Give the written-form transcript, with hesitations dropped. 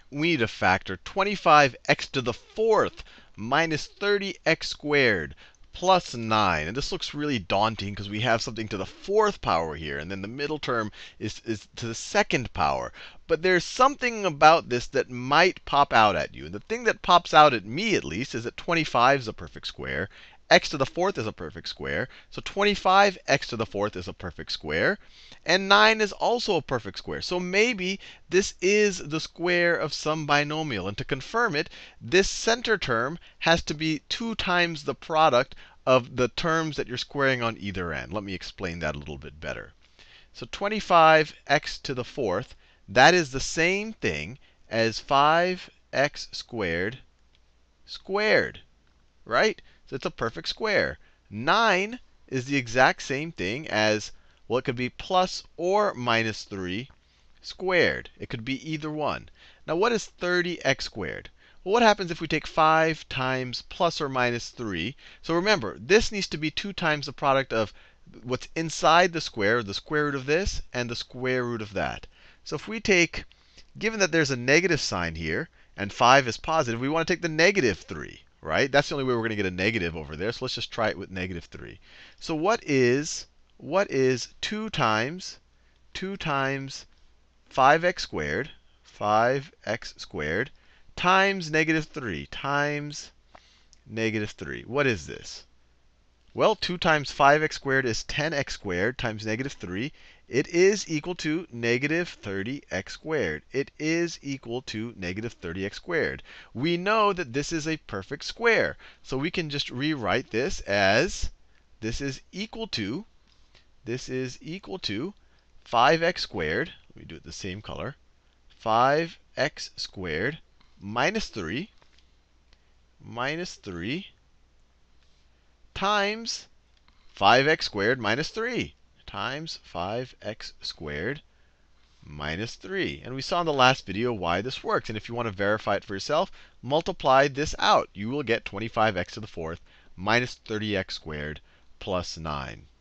we need to factor 25x to the fourth minus 30x squared plus 9. And this looks really daunting because we have something to the fourth power here. And then the middle term is to the second power. But there's something about this that might pop out at you. And the thing that pops out at me, at least, is that 25 is a perfect square. X to the fourth is a perfect square. So 25x to the fourth is a perfect square. And 9 is also a perfect square. So maybe this is the square of some binomial. And to confirm it, this center term has to be 2 times the product of the terms that you're squaring on either end. Let me explain that a little bit better. So 25x to the fourth, that is the same thing as 5x squared squared, right? So it's a perfect square. 9 is the exact same thing as, well, it could be plus or minus 3 squared. It could be either one. Now, what is 30x squared? Well, what happens if we take 5 times plus or minus 3? So remember, this needs to be 2 times the product of what's inside the square root of this, and the square root of that. So if we take, given that there's a negative sign here, and 5 is positive, we want to take the negative 3. Right? That's the only way we're going to get a negative over there. So let's just try it with negative 3. So what is 2 times 5x squared, 5x squared, times negative 3, times negative 3? What is this? Well, 2 times 5x squared is 10x squared times negative 3. It is equal to negative 30x squared. It is equal to negative 30x squared. We know that this is a perfect square. So we can just rewrite this as this is equal to 5x squared. Let me do it the same color. 5x squared minus 3 times 5x squared minus 3 times 5x squared minus 3. And we saw in the last video why this works. And if you want to verify it for yourself, multiply this out. You will get 25x to the fourth minus 30x squared plus 9.